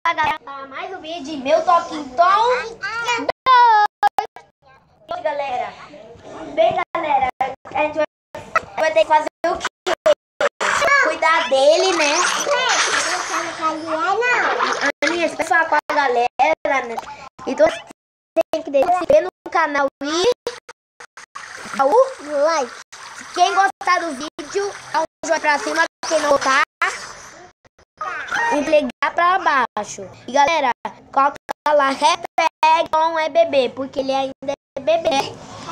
galera, mais um vídeo de meu Toquinho Tom 2. Galera, galera, a gente vai ter que fazer o quê? Cuidar dele, né? Aninha, você vai falar com a galera, né? Então tem que deixar no canal e o like. Quem gostar do vídeo, dá um joinha pra cima. Quem não gostar, ligar pra baixo. E galera, coloca lá, hashtag Tom é bebê, porque ele ainda é bebê.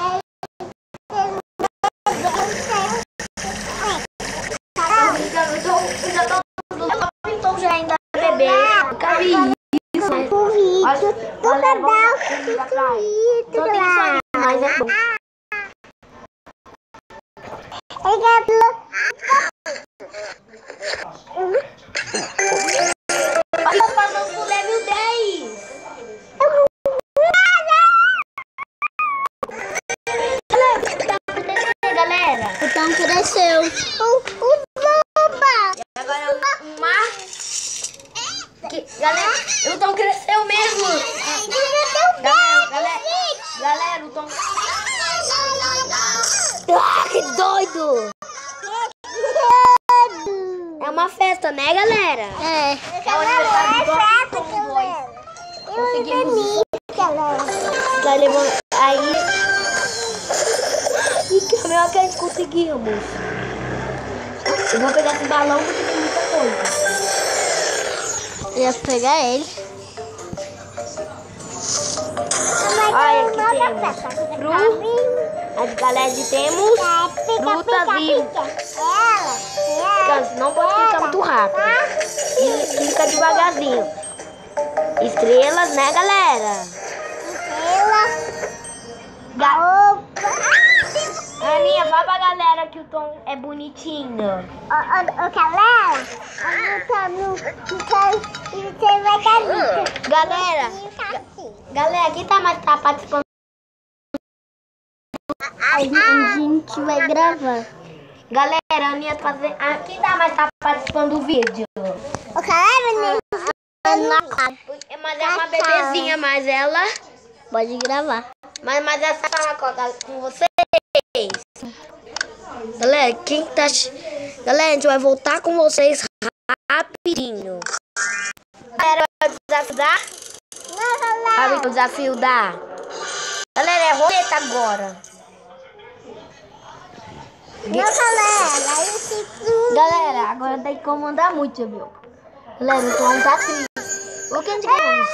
Então já ainda é bebê. Nunca vi isso. Galera, vamos ligar pra ele. Só tem isso aí, mas é bom. Olha, passando pro level 10. Galera, O Tom cresceu. e agora galera, o Tom cresceu mesmo. Galera, o Tom. Ah, que doido! É uma festa, né, galera? É. É o aniversário do Tom 2. Conseguimos. Vai levando. Aí. E que melhor que a gente conseguimos. Eu vou pegar esse balão porque tem muita coisa. Ia pegar ele. Olha, aqui temos galera, temos frutas e não pode clicar muito rápido. E clica devagarzinho. Estrelas, né, galera? Aninha, fala pra galera que o Tom é bonitinho. Galera, quem tá participando? A gente vai gravar. Galera, a Aninha tá fazendo. Quem tá participando do vídeo? Mas é uma bebezinha, mas ela Pode gravar. Mas essa fala com vocês. Galera, Galera, a gente vai voltar com vocês rapidinho. Galera, o desafio da. Galera, é roleta agora. Galera, agora tem que comandar muito, viu? Galera, o Tom tá triste. O que a gente ganha?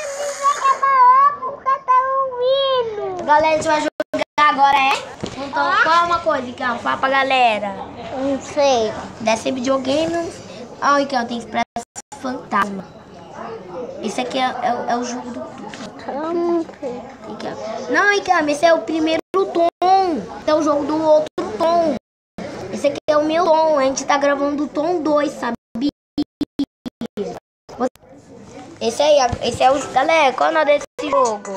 Galera, a gente vai jogar agora, Então, qual é uma coisa, Icão? Fala pra galera. Não sei. Desce videogame. Icão, tem Expresso Fantasma. Esse aqui é o jogo do Não, Icão, esse é o primeiro Tom. Esse é o jogo do outro Tom. Esse aqui é o meu Tom. A gente tá gravando o Tom 2, sabia? Esse é o... Galera, qual é o nome desse jogo?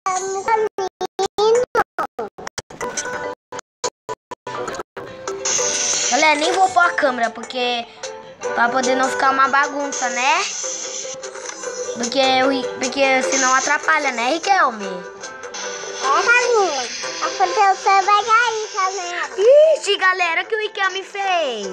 Galera, nem vou pôr a câmera, porque... Pra poder não ficar uma bagunça, né? Porque senão atrapalha, né, Riquelme? Você vai cair, galera. Ixi, galera, o que o Riquelme fez?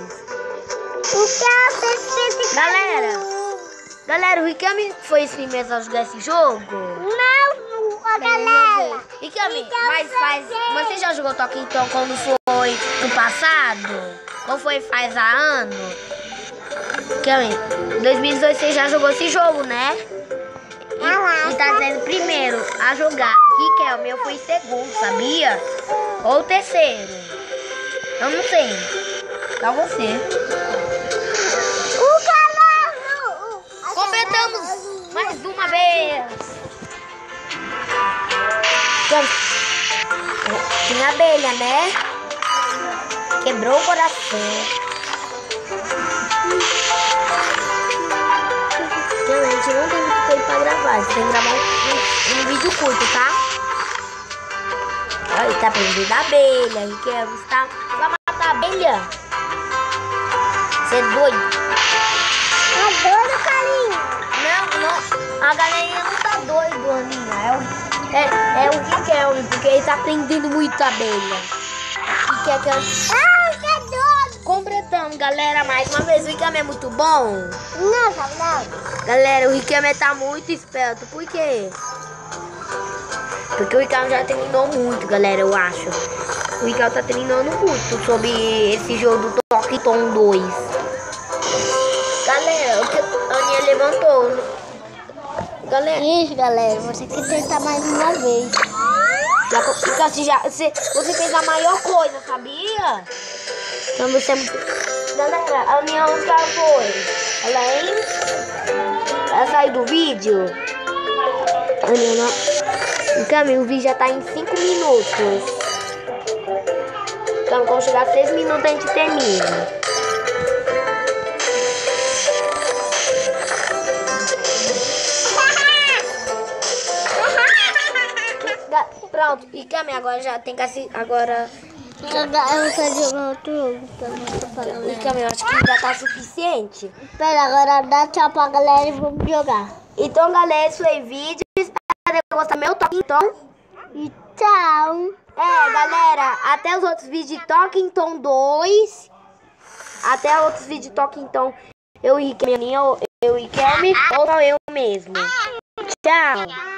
Galera, o Riquelme foi esse mesmo a jogar esse jogo? Não, galera. Riquelme, você já jogou Toque então quando foi no passado? Ou foi faz há ano? Riquelme, em 2018 você já jogou esse jogo, né? E tá sendo primeiro a jogar. Riquelme, eu fui segundo, sabia? Ou terceiro? Eu não sei. Só você. Completamos mais uma vez. Tem abelha, né? Quebrou o coração. Então, a gente não tem muito tempo pra gravar. A gente tem que gravar um vídeo curto, tá? Olha, tá prendendo a abelha. Você vai matar a abelha? Você é doido? É doido, carinho. Não. Riquelme, porque ele tá prendendo muita abelha. E quer que eu... Ah, que doido! Completando, galera, mais uma vez, o Riquelme é muito bom. Não. Galera, o Riquelme tá muito esperto, por quê? Porque o Riquelme já terminou muito, galera, eu acho. O Riquelme tá treinando muito sobre esse jogo do Toque Tom 2. Galera, a Aninha levantou. Galera, Isso, galera. Você tem que tentar mais uma vez. você fez a maior coisa, sabia? Então você é muito... Galera, a Aninha onde ela foi? Ela saiu do vídeo? Aninha não... Riquelme, o vídeo já tá em 5 minutos. Então, quando chegar a 6 minutos, a gente termina. Pronto, e Cami, agora já tem que assistir. Agora. Eu quero jogar outro jogo também. E Cami, eu acho que já tá suficiente. Espera, agora dá tchau pra galera e vamos jogar. Então, galera, esse foi o vídeo. Espero que gostar do meu toque, então. E tchau. Galera, até os outros vídeos de Toque então 2. Até outros vídeos de Toque então. Eu e Riquelme, ou eu mesmo. Tchau.